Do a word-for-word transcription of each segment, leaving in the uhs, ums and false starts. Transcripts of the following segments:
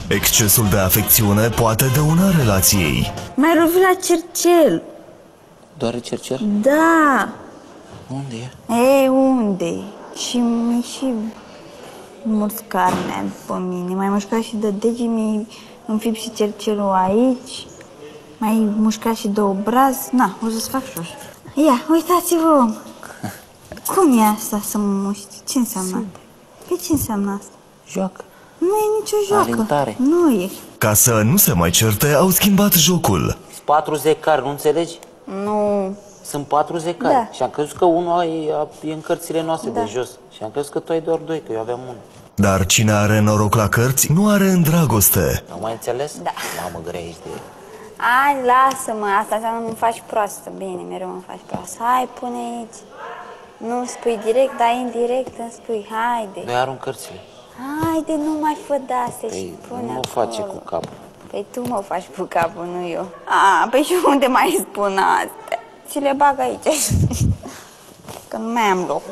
Excesul de afecțiune poate dăuna relației. M-ai lovit la cercel. Doare cercel? Da. Unde e? Ei, unde? Și mi și mulți carne după mine. M-ai mușcat și de dege, mi-ai înfipt și cercelul aici. M-ai mușcat și de obraz. Na, o să-ți fac și așa. Ia, uitați-vă. Cum e asta să mă muști? Ce înseamnă? Pe ce înseamnă asta? Joacă. Nu e nicio joacă. Alintare. Nu e. Ca să nu se mai certe, au schimbat jocul. Sunt patru zecari, nu înțelegi? Nu. Sunt patru zecari. Da. Și am crezut că unul e, e în cărțile noastre Da. de jos. Și am crezut că tu ai doar doi, că eu aveam unul. Dar cine are noroc la cărți, nu are în dragoste. Am mai înțeles? Da. Mamă, grea ești de... Hai, lasă-mă, asta înseamnă mă faci proastă. Bine, mereu mă faci proastă. Hai, pune aici. Nu spui direct, dar indirect îmi spui. Haide. Noi arunc cărțile. Haide, nu mai fă de-astea și Păi, pune nu mă acolo. face cu capul. Păi tu mă faci cu capul, nu eu. A, păi și unde mai spun astea? Ți le bag aici. Că nu mai am loc.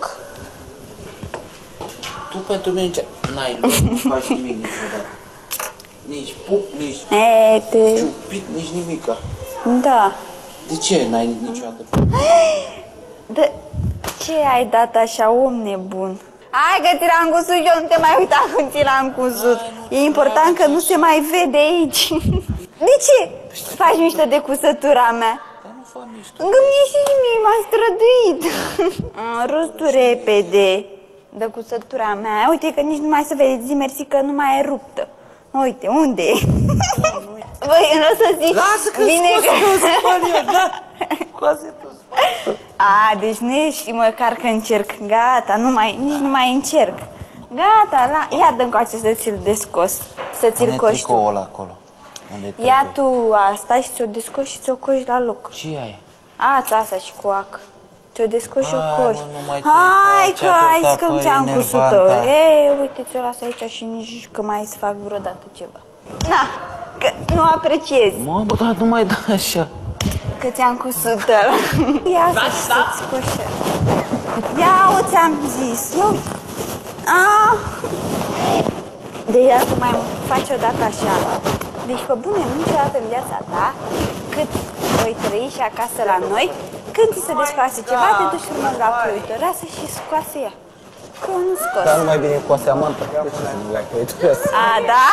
Tu pentru mine ce? N-ai loc, nu faci nimic niciodată. Nici pup, nici E, te... ciupit, nici nimica. Da. De ce n-ai niciodată? De ce ai dat așa, om nebun? Hai că ți l-am cusut, eu nu te mai uita când ți l-am cusut. E important că nu se mai vede aici. De ce faci mișto de cusătura mea? Dar nu fac mișto. Că mie și mie m-a străduit. Rus tu repede de cusătura mea. Uite că nici nu mai se vede. Zi mersi că nu mai e ruptă. Uite, unde e? Băi, nu o să zici. Lasă că bine scoase că... tu spania, da? Scoase tu spania. A, deci nu ești măcar că încerc. Gata, nu mai, nici nu mai încerc. Gata, la... ia dă-mi coace să ți-l descos. Să ți-l Unde-i coși tu. tricoul ăla acolo? Unde-i Ia tricoul? tu asta și ți-o descoși și ți-o coși la loc. Ce ai? A, asta și cu ac. Ți-o descoși și o Hai, coși. mă, nu mai Hai ți-ai că tot ai zis că acolo, nu ți-am e cusut-o. nervantă. Ei, uite, ți-o las aici și nici că mai să fac vreodată ceva. Na, că nu apreciezi. Mă, bă, dar nu mai da așa. Că ți-am cusut ăla. Ia să-ți scoși. Ia, o ți-am zis. Ia uite. Ah. De ea să mai faci odată așa. Deci, pe bune, niciodată în viața ta, cât voi trăi și acasă la noi, când ți se descoase ceva, te duci frumos la croitoreasă și scoase ea. Că eu nu scos. Dar nu mai bine cu aseamăntă. De ce să nu la croitoreasă? A, da?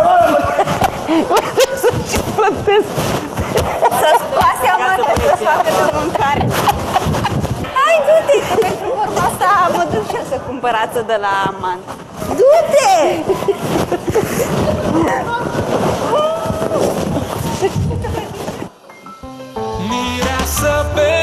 Să-ți plătesc! Să scoase amată, să facă de mâncare. Hai, du-te, că pentru vorba asta mă duc și eu să cumpăr ață de la amant. Du-te! Mireasă pe